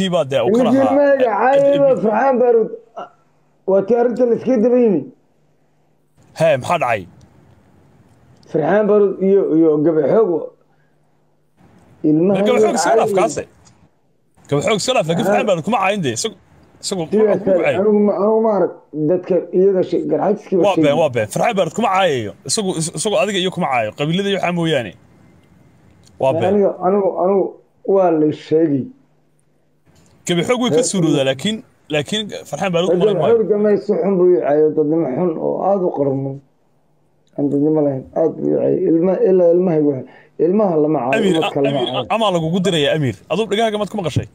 kiiba de u kala يجي ما عايبه فرحان بارود وتعرفت اللي سكيد بيني ها maxaa dhacay فرحان بارود يو قبل حقه gaba المهم xoog iska dhaaf عايبه kaase gaba xoog iska dhaaf laakiin Farxaan baan kuma caayinde isagu تيجي ku أسأل caay أنا ما أعرف دتك إذا شيء قرحت سكيب waa been Farxaan baan kuma caayayo isagu adiga iyo kuma caayo qabiilada iyo waxa mooyaane waa been أنا ولا الشيء gaba xoog way ka suuroodaa laakiin Farxaan baan قبل حقه ما يصحون بيعي ضد محن وهذا قرمون عند الملاهين هذا بيعي إلا الماء يقول الماء الله معاه أمير أما lagugu diraya Amir adoo dhagaaga mad kuma qashay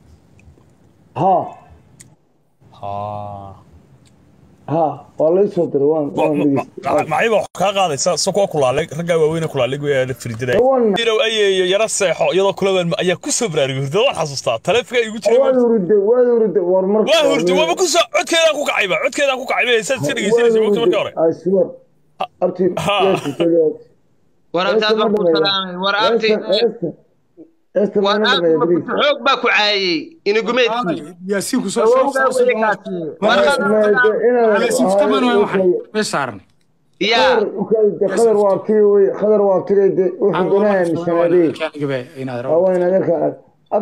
ها والله يصدر وان معيبه wax ka qaadaysa soo kulaalay raga waaweyn kulaalay way la firidiray dirow ay yara seexo iyadoo kulabaan ayaa ku soo baraarugay hurdo waan xasuustaa taleefka igu jiray waa hurdo war markaa waa hurdo waa ku soo codkeeda ku kacayba heesan si dhageysanaysa waqti markii hore aswar abti war abti aad ku salaamay war abti xoog baa ku caayay in gumeedkii yaasiin ku soo خضر وابتري وحدنا مشانادي وين هذاك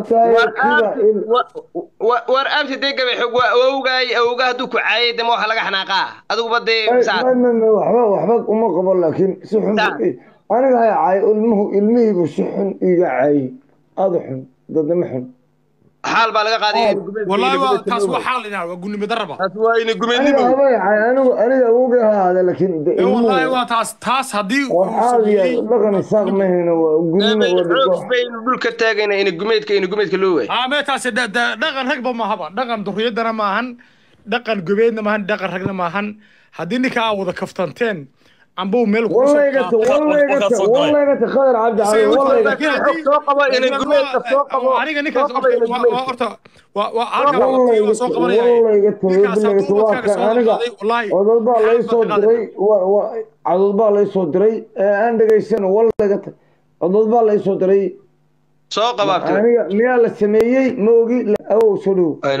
war abti de gabe xog awga hadu ku caayay damo waxa laga xanaaqaa adigu badee waxba uma qabo laakiin si xun aniga hay caay ilmihiibu si xun iga caayay أضحن ضد محن حال بالغ قاضي والله تاسو حالنا وقولني مدربه تاسو اني قمني انا ابوغي هذا لكن والله وا تاس هدي وحالي لقنا ساق مهنا وقولنا بين دول كتاغينا ان قميدك لو وي ما تاس دقن رغبه ما هبا دقن دريدنا ما هن دقن قبيدنا ما هن دقن رغنا ما هن هدي نكا ودا كفتنتين عمبو ميل والله قلت خضر عبد علي والله سوق قبا ان قميت سوق قبا aniga ninkaas horta والله قلت والله ودلبا لا soo diray cadalba la soo diray aan dhageysan والله قلت cadalba la soo diray soo qabaabto aniga miyaa la sameeyay moogi aw soo dhow ay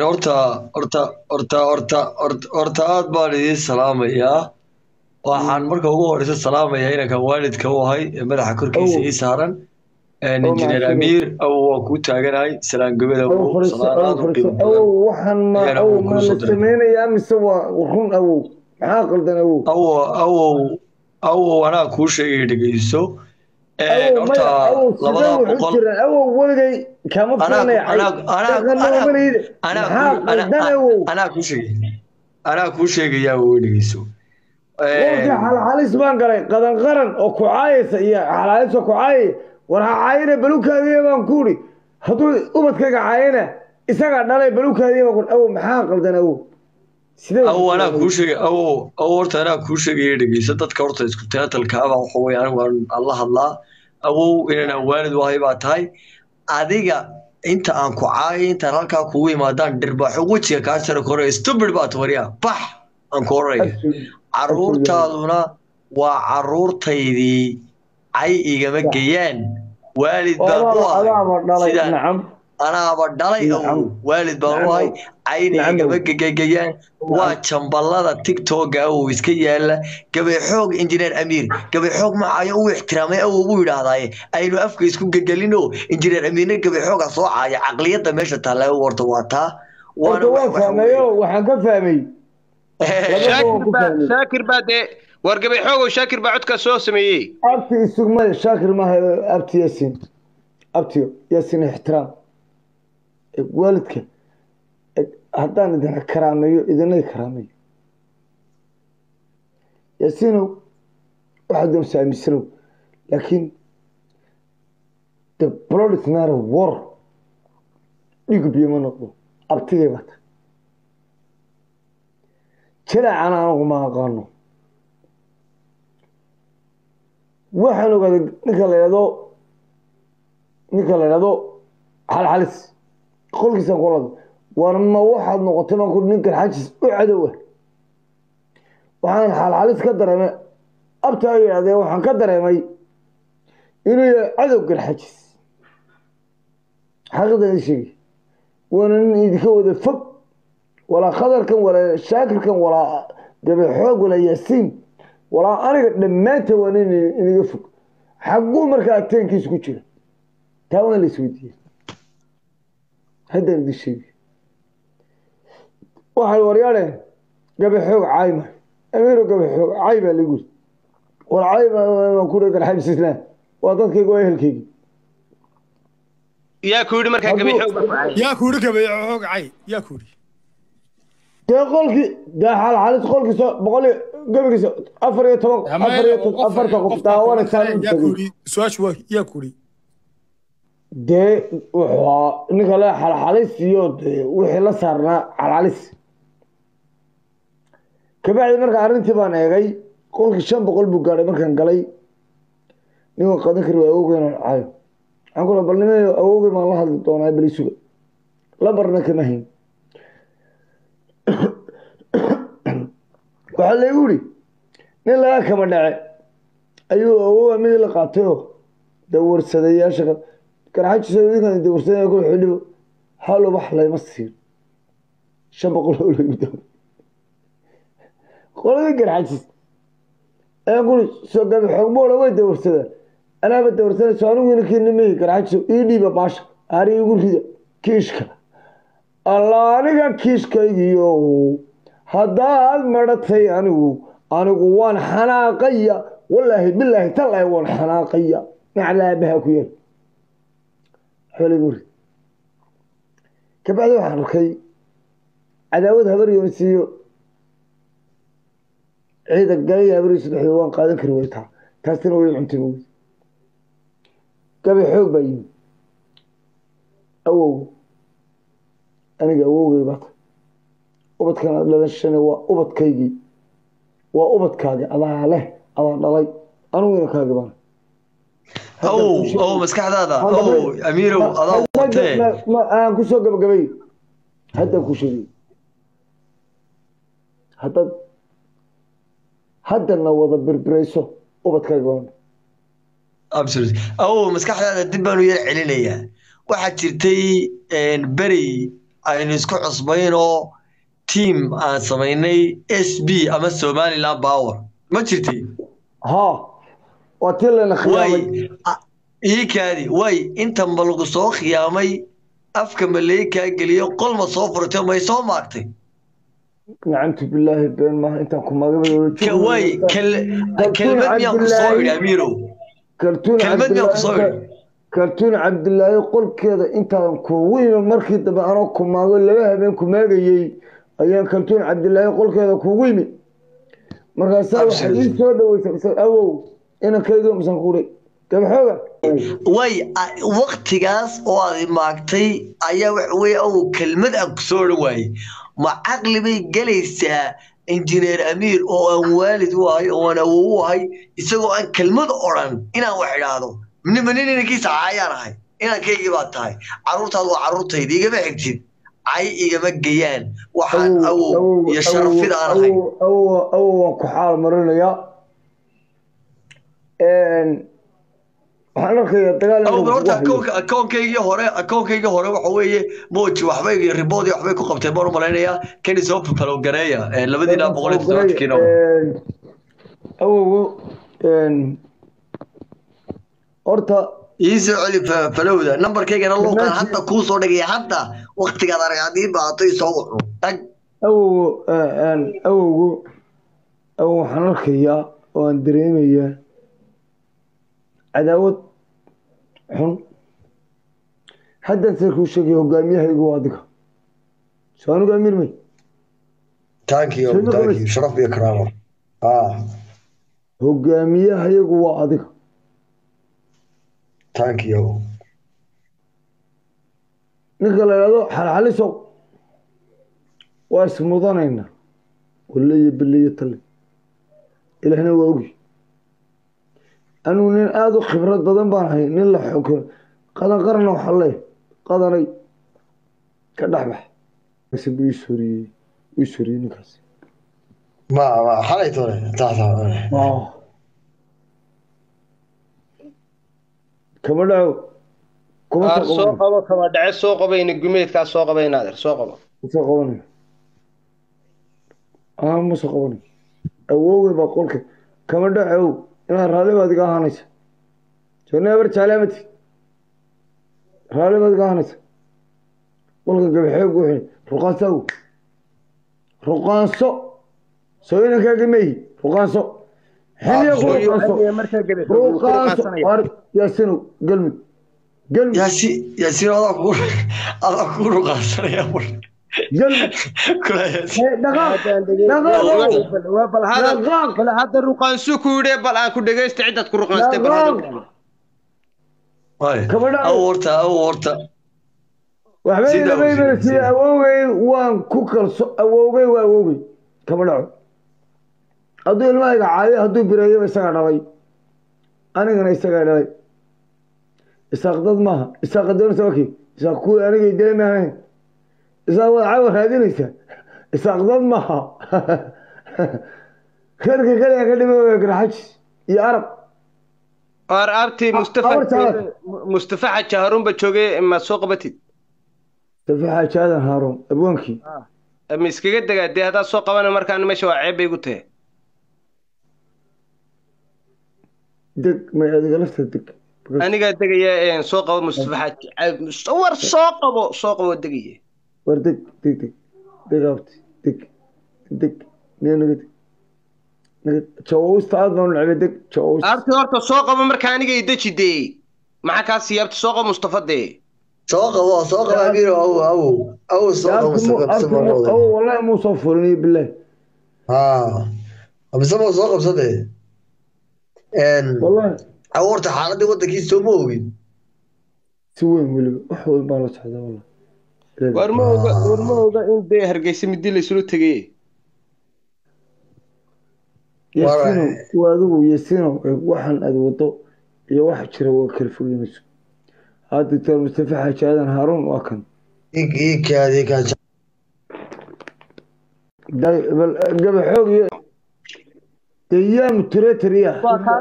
horta aad baan idin salaamayaa waxaan marka ugu horeysa salaamayaa inanka waalidka u ahay ee madaxa korkiisa ii saaran injineer Amir waa ku taaganahay salaan gobol waxaan ma la sameeyaa mise waa run maxaa qaldan wana ku sheegay dhageyso horta labada boqol waligay kama ana ku sheegaya dhageyso حاليس بان قالي قدن قرن او كعايس يا حاليس كعاي ورا عاينه بلوكادي بان كوري هدو ubadkayga caayina isaga dhalay bلوكادي baan aw maxaa qaldan ana ku sheegay horta ana ku sheegay dhageyso dadka horta isku taatalka ah waxa weeyaan waan Allah hadlaa inaan waalid wahay baa tahay adiga inta aan ku caayay inta halka kugu imaadaan dirbaxo wajiga ka sar koro stupid baad wariya bax aan koray caruurtaaduna waa caruurtaydii ay igama geeyaan waalid baan u ahay anaaba dhalay waalid baan u ahay ayna igama geeyaan waa jambalada TikTok oo iska yaala gabay xoog injineer Amir gabay xoog ma ayo u ixtiraamay oo uu yiraahday aynu afka isku gagalino injineer Amir gabay xoog soo caaya aqliyada meesha taala warta waata waxaan ka fahmay شاكر بعد ورقبي حوغو شاكر بعد كسو سميي ابتي سوما شاكر ما ابتي ياسين احترام والدك هدان اذا كراميو اذا كراميو ياسينو واحد مسامسنو لكن the product not a war يقول بيما نقضو ابتي بات جلع أنا ما أقارنه waxaan ogaaday ninka la yiraahdo xalxalis qolkiisa qolada warma waxaad noqotay ma ku ninka xajis u cadow waxaan xalxalis ka dareemay abta yiraahday waxaan ka dareemay inuu cadow gal xajis xaqada sheegay وانا إذا كود فك ولا خضر كان ولا شاكر كان ولا قبل حوق ولا ياسين ولا أنا لما تواني إني يفك حقو مركاتين كيس كتير تاون اللي سويتي هذا اللي الشيء واحد ورياله قبل حوق عايمة أميره قبل حوق عايمة اللي يقول والعايمة ما كنا قد حبس سنة وضدك يقول الكيكي يا كوري مركا قبل حوق يا كوري قبل حوق عاي يا كوري تقولك ده حال تقولك بقولي قبل أفر يتوقف أفر توقف تاوانا سالم يا كوري سؤال شوي يا كوري ده وحوا نقول حال سيود وحلا صارنا على كبعد مركا أرنتي بان أجي قولك شن بقول بقاري مركا قلي نيو قدر كرو أوجي عايو أقول بالنسبة أوجي ما الله هذا تونا بليسوا لا برنا كمهين waxaa la yiri nin laga kama dhacay ayuu oo mid la qaato dawarsadayaasha garaajiisa idinka dawarsadaya ku xidhibo halo wax la ima siin 500 oo lagu daw qolada garaajis ee guri soo gabi xogmo way dawarsada anaaba dawarsada soo anigu inkiin nimay garaajiso ii dhiiba baash ari igu rida kiishka allah aniga kiishkaygiyo هذا مرتي أنا وان حناقية والله بالله تلا وان حناقية نعلى بها كوير حولي قولي كبعد واحد الخي عداود هبر يونسيو عيد القليل هبر يسد حيوان قادم كرويتها تاستين ويل عمتي موت كبي حوق بين أوه أنا أوه بطل ubadkan aad ladashana waa ubadkaygii waa ubadkaaga adaa leh adaa dhalay aniguna kaaga baan أو مسكحة أو أمير أضاء ما أنا كسر قبل هذا كشري هذا النوضة بربريسو وبتكلم أبسط أو مسكحة الدبان ويرعلينيا واحد شرتي بري أي نسكو عصبينه تيم aan sameynay SB ama Somaliland Power ma jirtay واتلنا خيامي إيكادي واي أنت مبلغ صو خيامي أفكر مليكا قليو قل ما صوفرته ما يصو مارتي نعمت بالله بين ما أنت كم واي كلمة مياك صوير يا أميرو كلمة مياك صوير كرتون عبد الله يقول كذا أنت كوين مركز تبع أراكم ما أقول له بينكم ما جاي أيام كرتون عبد الله يقول كذا كوين مركز سوى حديث سوى أو أنا كذا مسنقولي كم حاجة واي وقت جاس وهذه معكتي أيام وي أو كلمة أكسور واي مع عقل بيجلس إنجنير أمير أو والد واي أو أنا وواي يسوي عن كلمة أوران إنا واحد هذا منين نكيس عيار هاي إنا كي جبت هاي عروت هذا عروت هاي دي جمع حجين عي جمع جيان واحد أو يشرف في دار هاي أو كحال مرنا يا أو برضه أكون كي هراء وحويه موج وحويه ريبودي وحويه كقبتين برو ملاينيا كان يسوق في فلو جريا لبدينا بقولي تزوج كينو أو أرتا يسوع فلو ده نمبر كي كان الله كان حتى كوسو دقي حتى وقت كذا رجعتين بعطيه صور أو حنرخيا وأندريميا عداوة حن حدث كل شيء هجاميه يقول هذا شلون هجامير مي تانكيو شرف بإكرامه هجاميه يقول هذا تانكيو نقول له حل سوق واسمه ضنينا واللي باللي يطلع إلى هنا وأوجي أنا نين آذو خبرات بدن بانهاي نين لحكم قدن قرن وحليه قدني كدحبح بس بيسوري نكاس ما حليتوني كما دعو soo qabo kama dhace soo qabayna gumeedkaa soo qabayna adeer soo qabo soo qabanay ma soo qabanay awowgay baa qolka kama dhacow inaad raalli baad iga ahaanaysa joneebar jaalamati raalli baad iga ahaanaysa qolka gabaxeeg wixii ruqaansaw ruqaanso soo inankaaga meeyi ruqaanso xilliga ruqaanso yaasinow galmud ياسين هذا كورو قاصر يا مر بل هذا الرقان سكوري بل أنا كنت جاي استعدت كل رقان استبرد أورتا وحبيبي لما يمشي أووي وان كوكر أووي وأووي كمان أدو الماء عالي أدو براية بسقط علي أنا كنا يسقط علي استقدد معها استقدر سوكي استقول أنا جاي معه استقول عاور هذه ليس استقدد معها خير أكلمه يقرحش يا عرب أرتي مصطفى حج هارون بتشوجي ما سوق بتيت مصطفى حج هذا هارون أبوانكي مسكيت دقة هذا سوق وانا مركان مش وعيب بيقوله دق ما يدق دق أنا قاعد دقيقة سوق مصطفى حج صور سوق ودقيقة وردق دق دقابتي دق نينو جوست هذا من العبيدك جوست أرتي سوق بمركاني قاعد يدشدي معك هالسيابت سوق مصطفى دي سوق أمير أو سوق والله مو صفرني بالله بس ما سوق بصدق والله أورت حالة ودك يسوون ولا أحول ما لصح هذا والله ورموغا إن ده هرجيس مدي لسلو تجي يسينو وحن أدوته يواحد شروا كلفوا يمسك هذا دكتور مصطفى حج هذا هارون وكان إيك هذه كان قبل حوق أيام تريتريا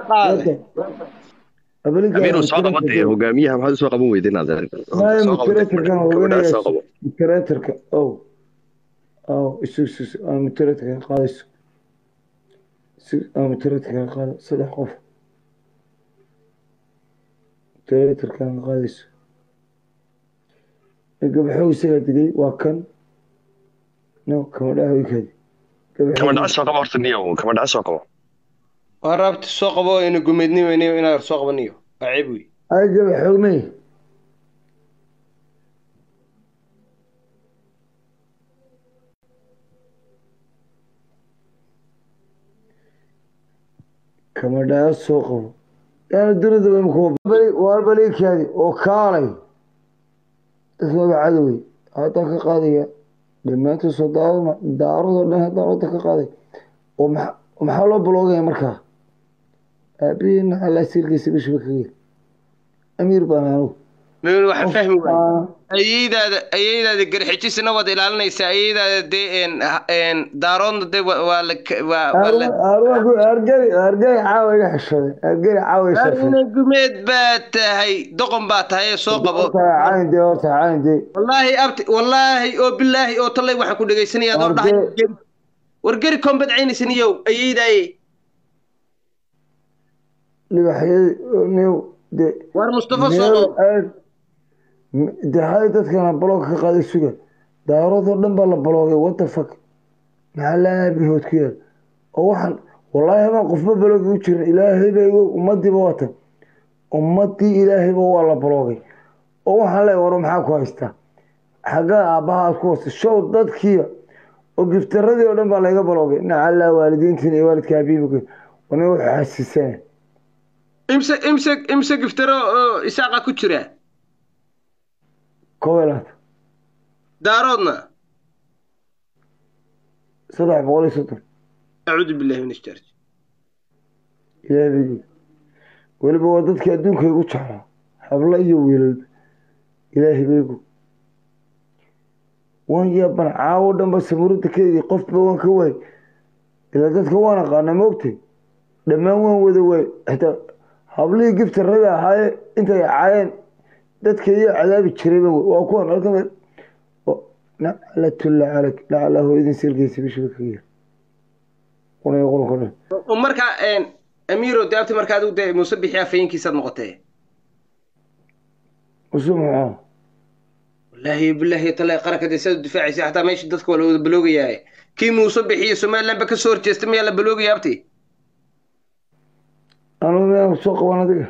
أمير الصعدة متى هو جميعها محل سوق أبوه يدين هذا ما تريتر كان هو تريتر أو السوس متريتر كان قايس متريتر كان قايس صدق خوف تريتر كان قايس قبل حوق سيدي وكان نو كمان هو كذي كمان دعس سوق أبوه تنيو كمان دعس سوق أبوه ورابط السوق أبوه إنه قمدني وإنه إنه السوق بنيو عيبوي قبل حوق مي كمان دعس سوق أبوه يعني الدرد بمكوب والبليك هذه وكالي اسمه عدوي هذا قضية لما تصدق دارو ده دارو قضية ومحاولة بلوغة مركها أبين على سيرك سبيش بكير أمير بانانو من واحد فهم أيدا ذكر حكي سنة ودي لنا يسأيدا دي إن دارون دي أرجع عاوي حشة أرجع عاوي شفت أنا قمت بات هاي دقم بات هاي سوق أبو عندي والله أبت والله أو بالله أو طلع واحد كل جاي سنة دور ده ورجع كم بدعين سنيو أيدا أي لوحيد نيو دي ورمصطفى صوت ده هاي كان بلوك قاعد يسوق دارود ودن بلا بلوك وات فك محلا بهود كير او waxan wallahi ma qof ma baloog u jir ilaahay bay ummadii wata ummadii ilaahay waa la baloogay oo waxan la waro maxaa ku haysta xaga aabaha ku show dadkii oo giftaradii oo dhan baa laga baloogay nacala waalidiintii iyo waalidka habiibku wana wax xasiiseen imse giftaro isaaqa ku jira كويلات دارودنا صدح بقولي صدر أعوذ بالله من الشر إلهي بيقول ولا بودتك أدونك يقول شحرا حبلا يويل إلهي بيقول وان يابن عاودا بس مرتك يقف بوان كوي إلا دتك وانا قانا موقتي لما وان وذوي حتى حبلا يقفت الرجع هاي انت عاين dadka iyo cadaabi jirayba waa kuwan halkan naclatulla calag nacla hooyadin silkiisa bishaba kaga yar qunaya qulunka dhan marka amiiro daabti marka adigu dee muuse bixi afayinkiisaad noqotee usumca wallaahi billahi talaa qaranka dee saad u difaacaysa xataa meesha dadka waa la wada baloogayaa kii muuse bixiyo somaliland ba ka soo horjeesta miyaa la baloogaya abti anugu miyaan soo qaban adiga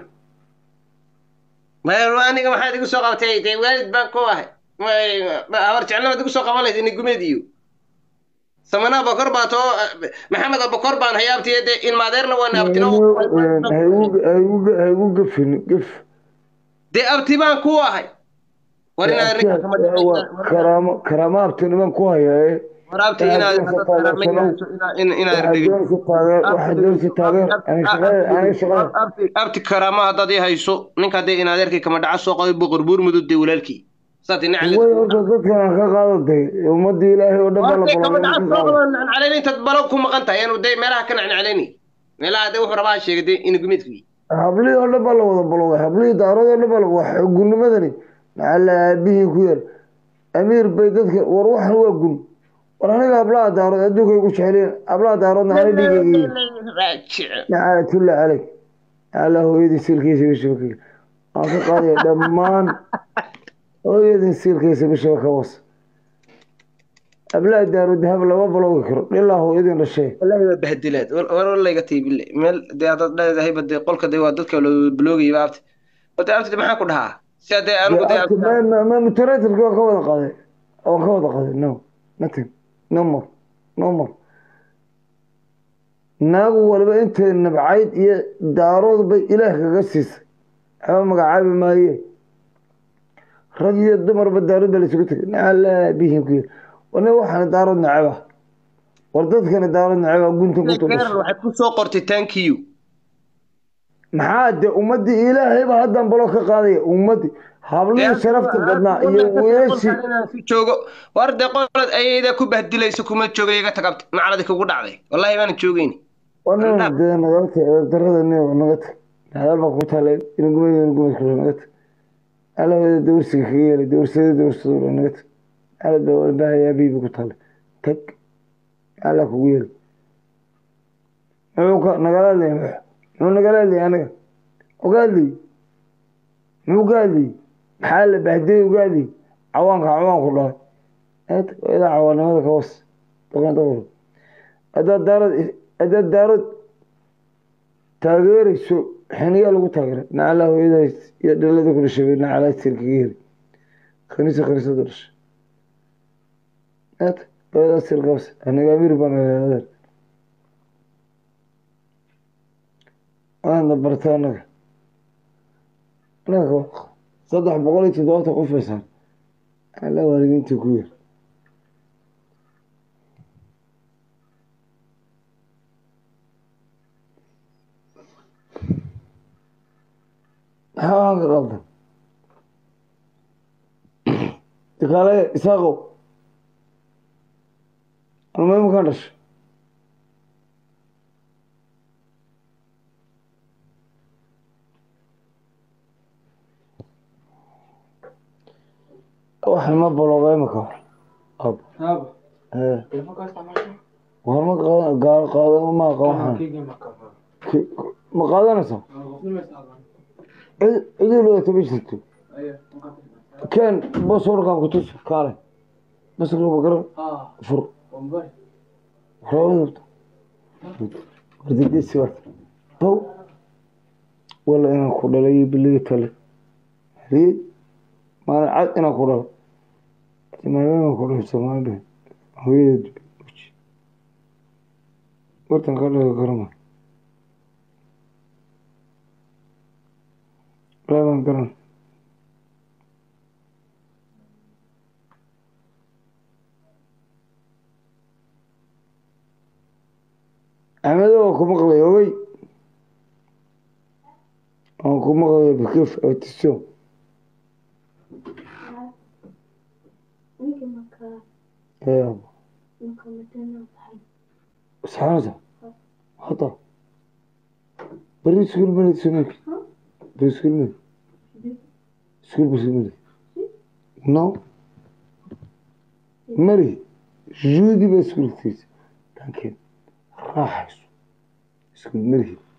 aniga maxaad igu soo qabatay dee waalid baan ku ahay habar jeclamaad igu soo qaban lahayd inigumeed iyo samana bakor baa too maxamed abakor baan hayaabtiye dee ilmaadeerna waan abtino haygu gafin gaf dee abti baan ku ahay war karaamo abtiniman ku hayaaye war abti abti karaamo haddaad ii hayso ninka dee inaadeerkii kama dhaca soo qaday boqor buur mudug dee walaalkii dadkan ka qaadaday ummadii ilaahay oo dhan nacnacalayn intaad balow ku maqan tahay inuu dee meelaha ka nacnacalayni meelaha dee wuxuu rabaa sheegay dee inagumidkii hablihii oo dhan baa la wada balowday hablihii daarood oo dhan baa waa xogunimadani nacala aabihii ku yar amiir bay dadka war waxan waa gun war aniga hablaha daarood adduunka igu jeceliin hablaha daaroodna ana dhigayay nacala tulla calayk nacala hooyadii silkiisa bishabakayga waan ka qaadaya dhammaan hooyadii silkiisa bishaba ka was hablaha daarood dahab lama baloogi karo ilaa hooyadii dhashay wallahi waa bahdilaad war layga tiibile meel dee haddaad leedahay badee qolka dee waa dadka la baloogayay baabti wada abti maxaa ku dhahaa si hadee anigu dee ma mutaratirka waan ka wada qaaday no nothing no more naagu waliba intay nabcayd iyo daarood bay ilaah kaga siisay waxba magacaabi maaye rag iyo dumarba daarood baa laysugu tegay nacala bihin ku yar wana waxaana daarood nacaba war dadkana daarood nacaba gunta waxaad ku soo qortay tankiyu maxaa dee ummadii ilaahayba haddaan balo ka qaadaya ummadii hablihii sharafta badnaa iyo weeshii joogo war dee qolad ayayda ku bahdilayso kuma jooga iga tagabta macaladi kugu dhacday wallahi baanan joogayni wana dee nagata darada naga tag hadal baa ku taalay inagumad naga tag alahooda dawrsiga kaga yeelay dawrsada naga tag alad baa walbahayaa biibi ku taalay tag ala kugu yeelay muxuu nagala hadlaya muxuu nagala hadlaya aniga uga hadlay muxuu ka hadlay maxaa la bahdiyay uga hadlay cawaanku dhahay idaa cawaannimada ka was haddaad daarood taageerayso xiniyaa lagu taageeray nacala hooyadaas iyo dhalada ku dhashay nacala sirkaga yeri khaniisada dhashay hooyadaas sirkabas aniga amiir baan adeer waana barta anaga 370 qof aysan ala waalidiinta ku yar حاول غلطان قال إساقو المهم كانش واحد ما بلغ مكان أب وهم قال ما قال ما قال نسا إذا لو تبيشتو كان بصور كان كتوس كاره بس لو بقرا فر حاولت بدي سوات تو ولا أنا خدلي باللي تلا هي ما عاد أنا خدل ما أنا خدل سماه هو ورتن قال كرمه لا كرم عملوا كم قليوي أو كم قليوي بكيف أو تسوم إيه سحرته خطأ بريس كل من تسمعك بريس كل من اسكول بس مري نو مري جودي بس اسكول كتير كان كده راح اسكول مري